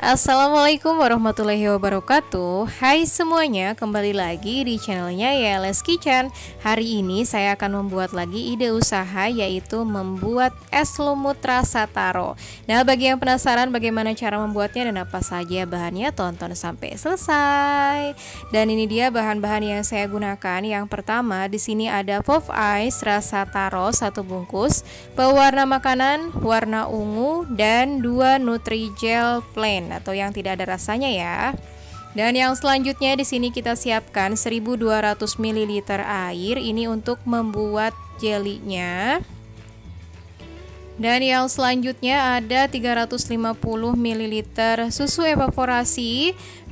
Assalamualaikum warahmatullahi wabarakatuh. Hai semuanya, kembali lagi di channelnya YLS Kitchen. Hari ini saya akan membuat lagi ide usaha, yaitu membuat es lumut rasa taro. Nah, bagi yang penasaran bagaimana cara membuatnya dan apa saja bahannya, tonton sampai selesai. Dan ini dia bahan-bahan yang saya gunakan. Yang pertama, di sini ada pop ice rasa taro 1 bungkus, pewarna makanan warna ungu, dan 2 Nutrijel plain atau yang tidak ada rasanya ya. Dan yang selanjutnya di sini kita siapkan 1200 ml air ini untuk membuat jelinya. Dan yang selanjutnya ada 350 ml susu evaporasi,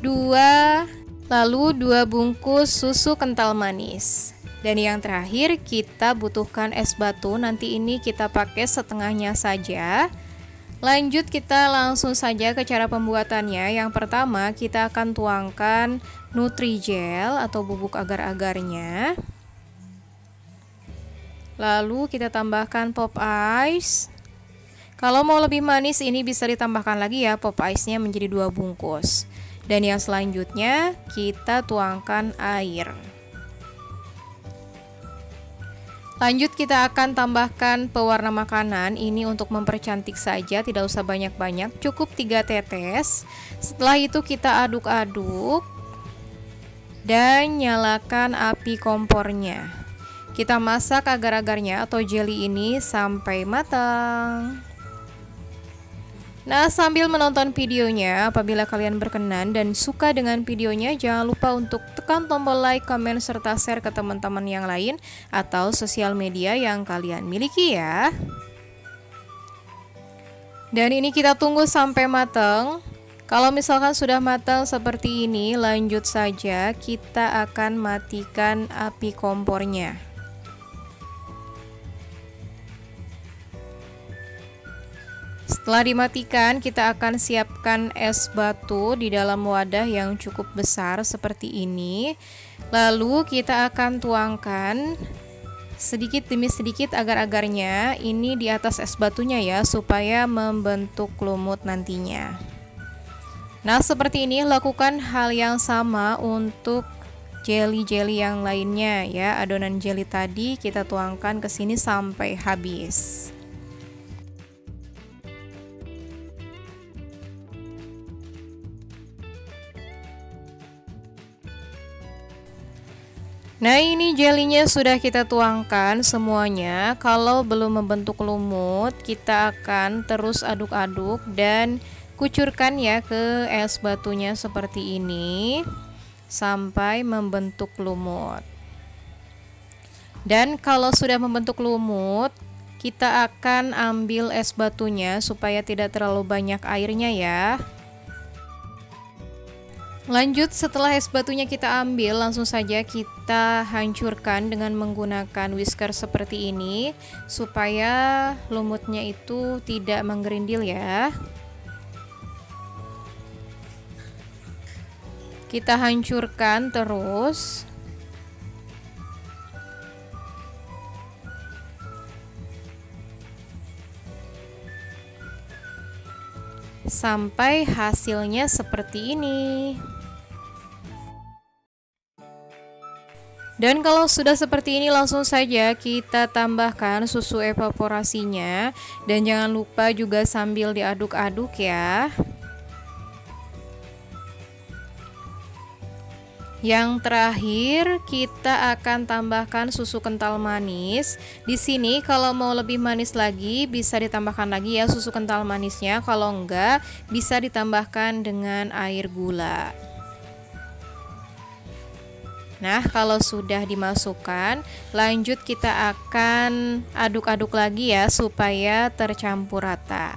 lalu 2 bungkus susu kental manis. Dan yang terakhir kita butuhkan es batu, nanti ini kita pakai setengahnya saja. Lanjut kita langsung saja ke cara pembuatannya. Yang pertama kita akan tuangkan Nutrijel atau bubuk agar-agarnya. Lalu kita tambahkan pop ice. Kalau mau lebih manis ini bisa ditambahkan lagi ya pop ice-nya menjadi 2 bungkus. Dan yang selanjutnya kita tuangkan air. Lanjut kita akan tambahkan pewarna makanan, ini untuk mempercantik saja, tidak usah banyak-banyak, cukup 3 tetes. Setelah itu kita aduk-aduk dan nyalakan api kompornya. Kita masak agar-agarnya atau jelly ini sampai matang. Nah, sambil menonton videonya, apabila kalian berkenan dan suka dengan videonya, jangan lupa untuk tekan tombol like, komen, serta share ke teman-teman yang lain atau sosial media yang kalian miliki ya. Dan ini kita tunggu sampai matang. Kalau misalkan sudah matang seperti ini, lanjut saja kita akan matikan api kompornya. Setelah dimatikan, kita akan siapkan es batu di dalam wadah yang cukup besar seperti ini. Lalu kita akan tuangkan sedikit demi sedikit agar-agarnya ini di atas es batunya ya, supaya membentuk lumut nantinya. Nah, seperti ini, lakukan hal yang sama untuk jelly-jelly yang lainnya ya. Adonan jelly tadi kita tuangkan ke sini sampai habis. Nah, ini jelinya sudah kita tuangkan semuanya. Kalau belum membentuk lumut, kita akan terus aduk-aduk dan kucurkan ya ke es batunya seperti ini sampai membentuk lumut. Dan kalau sudah membentuk lumut, kita akan ambil es batunya supaya tidak terlalu banyak airnya ya. Lanjut, setelah es batunya kita ambil, langsung saja kita hancurkan dengan menggunakan whisker seperti ini supaya lumutnya itu tidak menggerindil ya. Kita hancurkan terus. Sampai hasilnya seperti ini. Dan kalau sudah seperti ini, langsung saja kita tambahkan susu evaporasinya. Dan jangan lupa juga sambil diaduk-aduk ya. Yang terakhir kita akan tambahkan susu kental manis. Di sini kalau mau lebih manis lagi bisa ditambahkan lagi ya susu kental manisnya. Kalau enggak bisa ditambahkan dengan air gula. Nah, kalau sudah dimasukkan, lanjut kita akan aduk-aduk lagi ya supaya tercampur rata.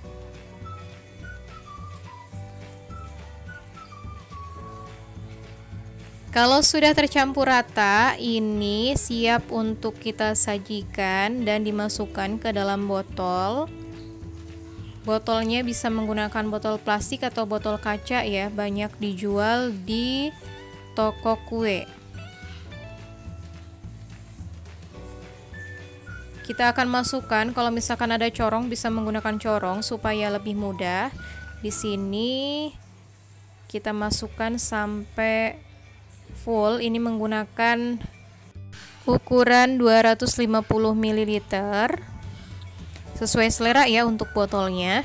Kalau sudah tercampur rata, ini siap untuk kita sajikan dan dimasukkan ke dalam botol. Botolnya bisa menggunakan botol plastik atau botol kaca ya, banyak dijual di toko kue. Kita akan masukkan, kalau misalkan ada corong bisa menggunakan corong supaya lebih mudah. Di sini kita masukkan sampai full. Ini menggunakan ukuran 250 ml. Sesuai selera ya untuk botolnya.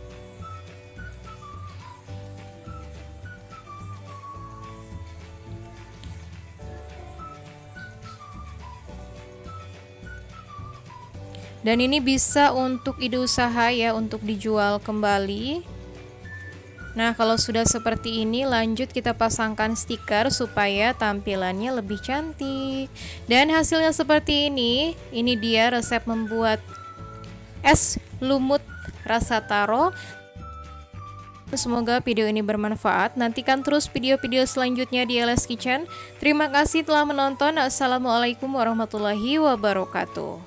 Dan ini bisa untuk ide usaha ya, untuk dijual kembali. Nah, kalau sudah seperti ini, lanjut kita pasangkan stiker supaya tampilannya lebih cantik. Dan hasilnya seperti ini dia resep membuat es lumut rasa taro. Semoga video ini bermanfaat. Nantikan terus video-video selanjutnya di LS Kitchen. Terima kasih telah menonton. Assalamualaikum warahmatullahi wabarakatuh.